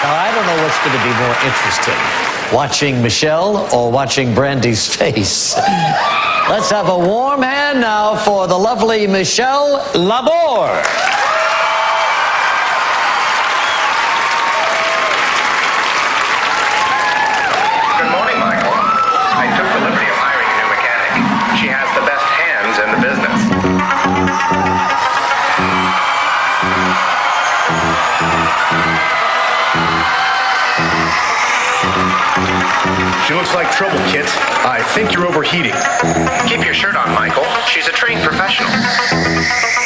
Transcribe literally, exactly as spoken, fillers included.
Now, I don't know what's going to be more interesting, watching Michelle or watching Brandy's face. Let's have a warm hand now for the lovely Michelle Laborde. Good morning, Michael. I took the liberty of hiring a new mechanic. She has the best hands in the business. She looks like trouble, Kit. I think you're overheating. Keep your shirt on, Michael. She's a trained professional.